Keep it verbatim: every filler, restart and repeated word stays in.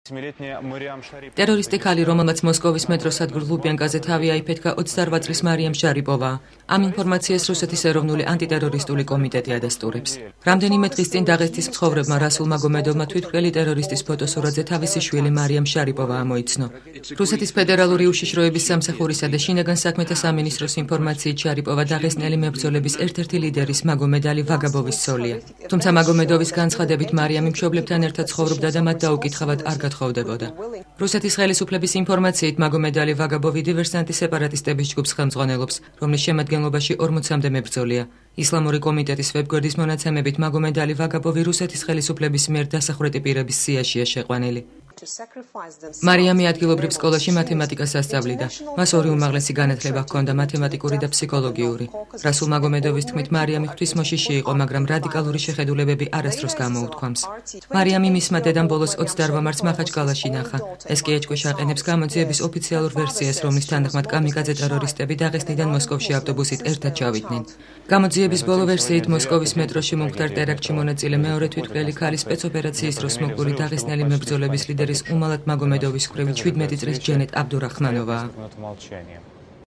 ტერორისტი ქალი, რომელმაც მოსკოვის მეტროს სადგურ ლუბიანკაზე თავი აიფეთქა ოცდარვაц წლის მარიამ შარიპოვა. Ამ ინფორმაციას რუსეთის ეროვნული ანტიტერორისტული კომიტეტი ადასტურებს. რამდენიმე დღის წინ დაღესტნის მცხოვრებმა რასულ მაგომედოვმა თვითმკვლელი ტერორისტის ფოტოსურათზე თავისი შვილი მარიამ შარიპოვა ამოიცნო. რუსეთის ფედერალური უშიშროების სამსახურისა და შინაგან საქმეთა სამინისტროს ინფორმაციით შარიპოვა დაღესტნელი მებრძოლების ერთ-ერთი ლიდერის მაგომედალი ვაგაბოვის ცოლია. თუმცა მაგომედოვის განცხადებით მარიამი მშობლებთან ერთად ცხოვრობდა და მათ დაუკითხავად არ გათხოვდებოდა. რუსეთის ხელისუფლების ინფორმაციით მაგომედალი ვაგაბოვი დივერსანტი სეპარატისტების ჯგუფს ხელმძღვანელობს, რომლის შემადგენლობაში ორმოცამდე მებრძოლია. ისლამური კომიტეტის ვებგვერდის მონაცემებით მაგომედალი ვაგაბოვი რუსეთის ხელისუფლების მიერ დასახვრეტი პირების სიაშია შეყვანილი. მარიამი ადგილობრივ სკოლაში მათემატიკას ასწავლიდა. მას ორი უმაღლესი განათლება ჰქონდა, მათემატიკური და ფსიქოლოგიური. რასულ მაგომედოვის თქმით, მარიამი ღვთისმოშიში იყო, მაგრამ რადიკალური შეხედულებები არასდროს გამოუთქვამს. მარიამი მისმა დედამ ბოლოს ოცდაორი მარტს მახაჩკალაში ნახა. ეს კი ეჭქვეშ აყენებს გამოძიების ოფიციალურ ვერსიას, რომლის თანახმად კამიკაძე ტერორისტები დაღესტნიდან მოსკოვში ავტობუსით ერთად ჩავიდნენ. გამოძიების ბოლო ვერსიით მოსკოვის მეტროში მომხდარ ტერაქტში მონაწილე მეორე თვითმკვლელი ქალის სპეცოპერაციის დროს მოკვდური დაღესტნელი მებრძოლების ლიდერის უმალად მაგომედოვის მხრივი ჩვიდმეტი წლის ჯენეტ აბდურახმანოვაა.